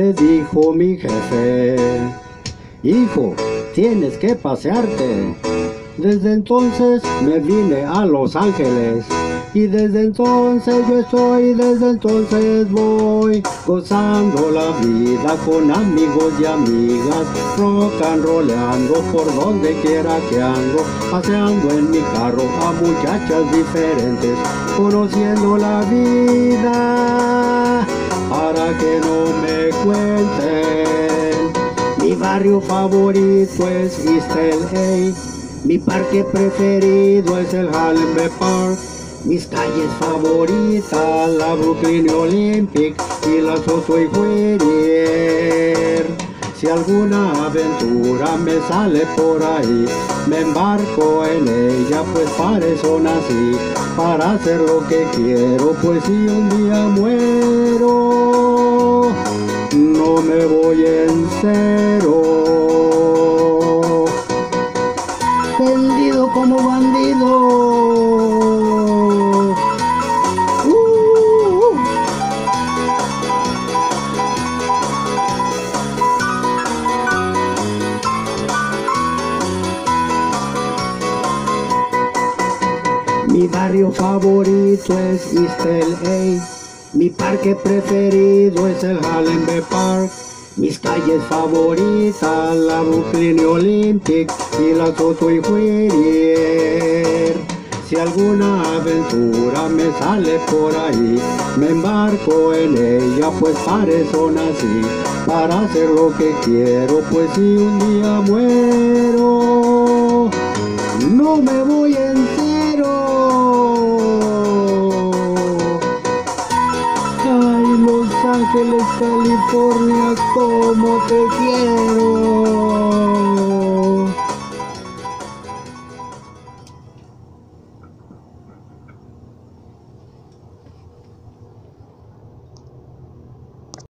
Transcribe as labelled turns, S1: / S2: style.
S1: me dijo mi jefe: hijo, tienes que pasearte. Desde entonces me vine a Los Ángeles, y desde entonces yo estoy, desde entonces voy gozando la vida con amigos y amigas, rock and rollando por donde quiera que ando, paseando en mi carro a muchachas diferentes, conociendo la vida para que no me cuenten. Mi barrio favorito es East LA, mi parque preferido es el Hallenbeck Park, mis calles favoritas la Brooklyn Olympic y la Soto y Whittier. Si alguna aventura me sale por ahí, me embarco en ella, pues para eso nací, para hacer lo que quiero, pues si un día muero, no me voy en cero. Vendido como bandido. Mi barrio favorito es East LA, mi parque preferido es el Hallenbeck Park, mis calles favoritas la Brooklyn Olympic y la Soto y Whittier. Si alguna aventura me sale por ahí, me embarco en ella, pues para eso nací, para hacer lo que quiero, pues si un día muero, no me voy en cero. Ay, Los Ángeles, California, cómo te quiero.